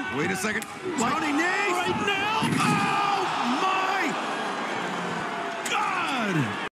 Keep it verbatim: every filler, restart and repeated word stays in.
Wait a second. Tony Nese! Right now! Oh, my God!